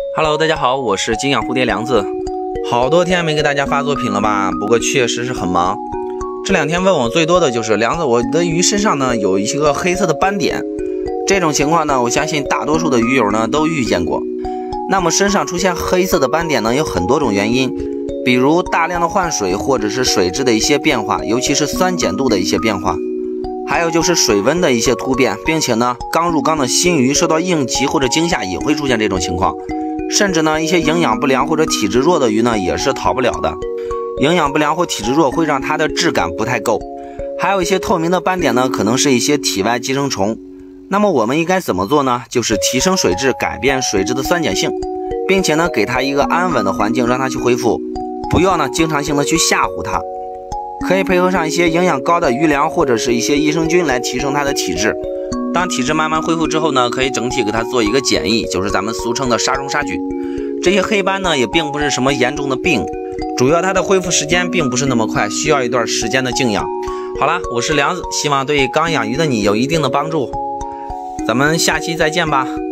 Hello， 大家好，我是金养蝴蝶梁子。好多天没给大家发作品了吧？不过确实是很忙。这两天问我最多的就是梁子，我的鱼身上呢有一些个黑色的斑点。这种情况呢，我相信大多数的鱼友呢都遇见过。那么身上出现黑色的斑点呢，有很多种原因，比如大量的换水，或者是水质的一些变化，尤其是酸碱度的一些变化。还有就是水温的一些突变，并且呢，刚入缸的新鱼受到应急或者惊吓也会出现这种情况。甚至呢，一些营养不良或者体质弱的鱼呢，也是逃不了的。营养不良或体质弱会让它的质感不太够。还有一些透明的斑点呢，可能是一些体外寄生虫。那么我们应该怎么做呢？就是提升水质，改变水质的酸碱性，并且呢，给它一个安稳的环境，让它去恢复。不要呢，经常性的去吓唬它。可以配合上一些营养高的鱼粮或者是一些益生菌来提升它的体质。当体质慢慢恢复之后呢，可以整体给它做一个检疫，就是咱们俗称的杀虫杀菌。这些黑斑呢也并不是什么严重的病，主要它的恢复时间并不是那么快，需要一段时间的静养。好了，我是梁子，希望对刚养鱼的你有一定的帮助。咱们下期再见吧。